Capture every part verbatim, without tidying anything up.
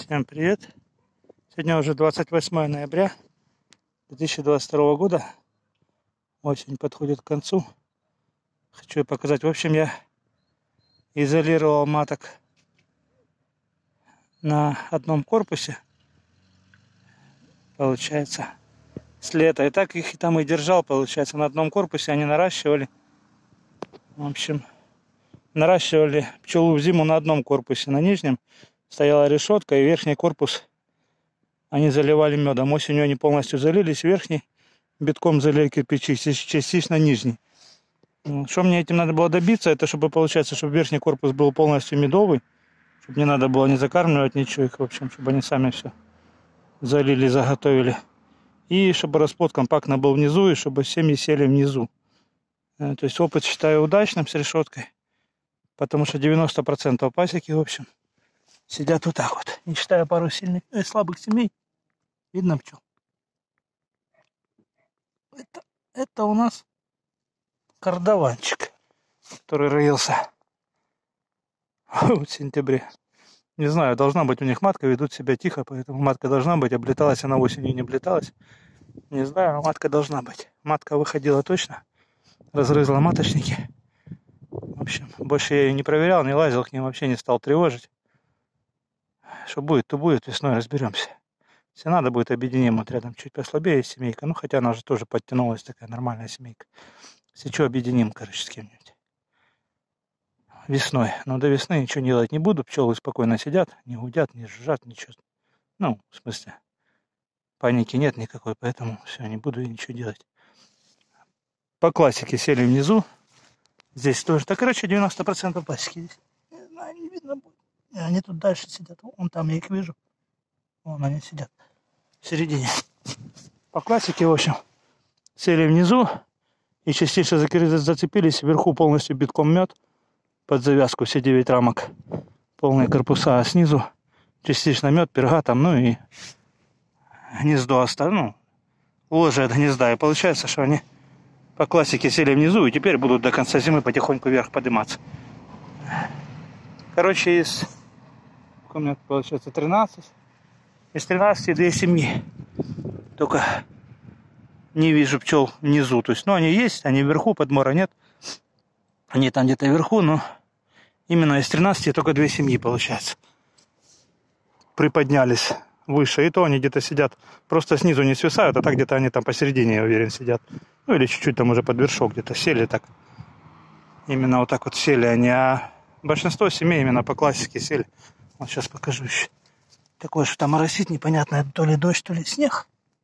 Всем привет! Сегодня уже двадцать восьмое ноября две тысячи двадцать второго года. Осень подходит к концу. Хочу показать. В общем, я изолировал маток на одном корпусе. Получается, с лета. И так их там и держал, получается, на одном корпусе. Они наращивали. В общем, наращивали пчелу в зиму на одном корпусе. На нижнем стояла решетка, и верхний корпус они заливали медом. Осенью они полностью залились, верхний битком залили кирпичи, частично нижний. Что мне этим надо было добиться, это чтобы, получается, чтобы верхний корпус был полностью медовый, чтобы не надо было не закармливать ничего их, в общем, чтобы они сами все залили, заготовили. И чтобы расплод компактно был внизу, и чтобы семьи сели внизу. То есть опыт считаю удачным с решеткой, потому что девяносто процентов пасеки, в общем, сидят вот так вот, не считая пару сильных, э, слабых семей. Видно пчел? Это, это у нас кардаванчик, который роился в сентябре. Не знаю, должна быть у них матка, ведут себя тихо, поэтому матка должна быть. Облеталась она осенью, не облеталась. Не знаю, а матка должна быть. Матка выходила точно, разрызла маточники. В общем, больше я ее не проверял, не лазил к ним, вообще не стал тревожить. Что будет, то будет, весной разберемся. Если надо будет, объединим. Вот рядом чуть послабее семейка. Ну, хотя она уже тоже подтянулась, такая нормальная семейка. Если что, объединим, короче, с кем-нибудь. Весной. Но до весны ничего делать не буду. Пчелы спокойно сидят, не гудят, не жужжат, ничего. Ну, в смысле, паники нет никакой, поэтому все, не буду ничего делать. По классике сели внизу. Здесь тоже. Так, короче, девяносто процентов пасеки здесь. Не знаю, не видно будет. Они тут дальше сидят. Вон там я их вижу. Вон они сидят. В середине. По классике, в общем, сели внизу и частично зацепились. Вверху полностью битком мед. Под завязку все девять рамок. Полные корпуса, а снизу частично мед, перга там, ну и гнездо осталось. Ну, ложе от гнезда. И получается, что они по классике сели внизу и теперь будут до конца зимы потихоньку вверх подниматься. Короче, из... У меня получается тринадцать. Из тринадцати две семьи. Только не вижу пчел внизу. То есть, ну, они есть, они вверху, подмора нет. Они там где-то вверху, но именно из тринадцати только две семьи, получается. Приподнялись выше. И то они где-то сидят, просто снизу не свисают, а так где-то они там посередине, я уверен, сидят. Ну, или чуть-чуть там уже под вершок где-то сели так. Именно вот так вот сели они. А большинство семей именно по классике сели. Вот сейчас покажу еще. Такое, что там моросит, непонятно, то ли дождь, то ли снег.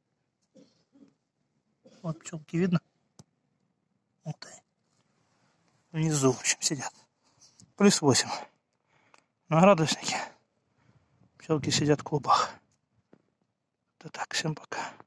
Вот пчелки видно. Вот они. Внизу, в общем, сидят. Плюс восемь. На градуснике. Пчелки сидят в клубах. Это так, всем пока.